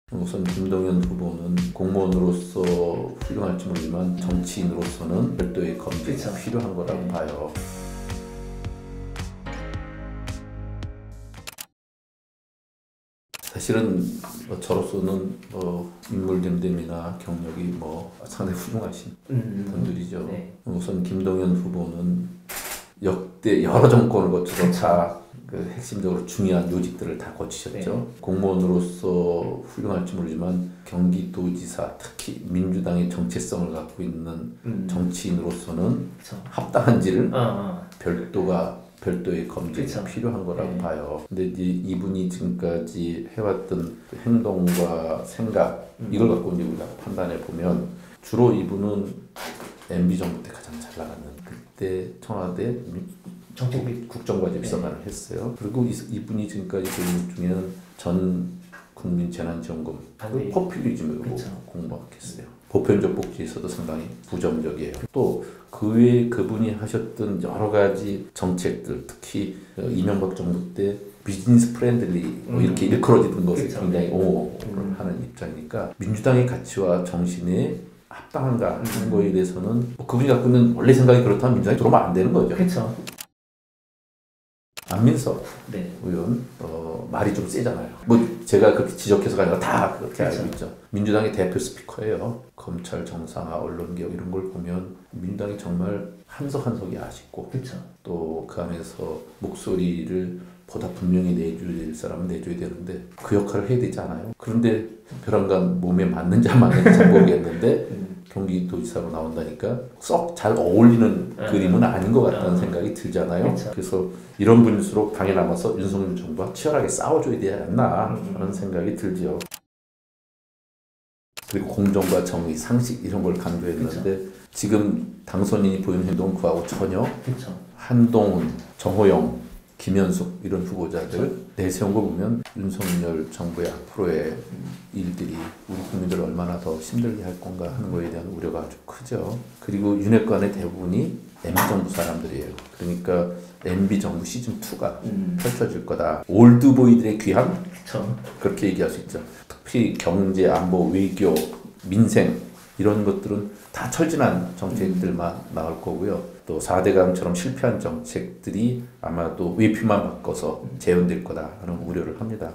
우선 김동연 후보는 공무원으로서 훌륭할지 모르지만 정치인으로서는 별도의 검증이 필요한 거라고 봐요. 사실은 저로서는 인물 됨됨이나 경력이 상당히 훌륭하신 분들이죠. 우선 김동연 후보는 역대 여러 정권을 거쳐서 다 핵심적으로 중요한 요직들을 다 거치셨죠. 공무원으로서 훌륭할지 모르지만 경기도지사, 특히 민주당의 정체성을 갖고 있는 정치인으로서는 합당한지를 별도의 검증이 필요한 거라고 봐요. 근데 이제 이분이 지금까지 해왔던 행동과 생각 이걸 갖고 이제 우리가 판단해 보면 주로 이분은 MB 정부 때 가장 잘 나갔는 그때 청와대 국정과제 비서관을 했어요. 그리고 이분이 지금까지 그 중에는 전 국민 재난지원금 포퓰리즘으로 공부했어요. 보편적 복지에서도 상당히 부정적이에요. 또 그 외에 그분이 하셨던 여러 가지 정책들, 특히 이명박 정부 때 비즈니스 프렌들리 이렇게 일컬어지던 것을 굉장히 옹호를 하는 입장이니까 민주당의 가치와 정신에 합당한가 하는 거에 대해서는 그분이 갖고 있는 원래 생각이 그렇다면 민주당이 들어오면 안 되는 거죠. 그렇죠. 안민석 의원 말이 좀 세잖아요. 제가 그렇게 지적해서가 아니라 다 그렇게 알고 있죠. 민주당의 대표 스피커예요. 검찰 정상화, 언론개혁 이런 걸 보면 민주당이 정말 한석 한석이 아쉽고 또 그 안에서 목소리를 보다 분명히 내줘야 될 사람은 내줘야 되는데 그 역할을 해야 되지 않아요? 그런데 벼랑간 몸에 맞는지 안 맞는지 잘 모르겠는데 경기도지사로 나온다니까 썩 잘 어울리는 그림은 아닌 것 같다는 생각이 들잖아요. 그래서 이런 분일수록 당에 남아서 윤석열 정부와 치열하게 싸워줘야 되지 않나 하는 생각이 들죠. 그리고 공정과 정의, 상식 이런 걸 강조했는데 지금 당선인이 보이는 행동은 그하고 전혀 한동훈, 정호영, 김현숙 이런 후보자들 내세운 거 보면 윤석열 정부의 앞으로의 일들이 우리 국민들을 얼마나 더 힘들게 할 건가 하는 거에 대한 우려가 아주 크죠. 그리고 윤핵관의 대부분이 MB정부 사람들이에요. 그러니까 MB정부 시즌2가 펼쳐질 거다. 올드보이들의 귀환? 그렇게 얘기할 수 있죠. 특히 경제, 안보, 외교, 민생 이런 것들은 다 철진한 정책들만 나올 거고요. 또 4대강처럼 실패한 정책들이 아마도 외피만 바꿔서 재현될 거다 하는 우려를 합니다.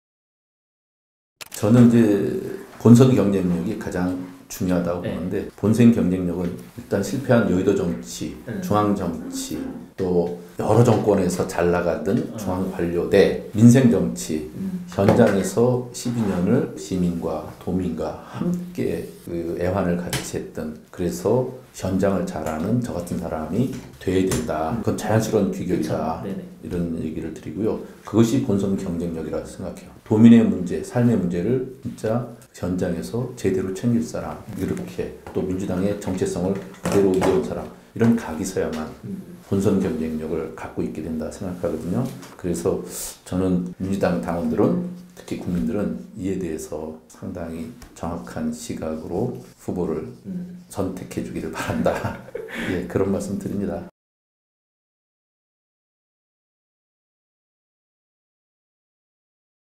저는 이제 본선 경쟁력이 가장 중요하다고 보는데 본선 경쟁력은 일단 실패한 여의도 정치, 중앙 정치, 또 여러 정권에서 잘 나가던 중앙 관료대, 민생 정치 현장에서 12년을 시민과 도민과 함께 그 애환을 같이 했던 그래서 현장을 잘하는 저 같은 사람이 돼야 된다. 그건 자연스러운 규격이다. 이런 얘기를 드리고요. 그것이 본선 경쟁력이라고 생각해요. 도민의 문제, 삶의 문제를 진짜 현장에서 제대로 챙길 사람, 이렇게 또 민주당의 정체성을 그대로 이어온 사람, 이런 각이 서야만 본선 경쟁력을 갖고 있게 된다 생각하거든요. 그래서 저는 민주당 당원들은 특히 국민들은 이에 대해서 상당히 정확한 시각으로 후보를 선택해 주기를 바란다. 예, 그런 말씀 드립니다.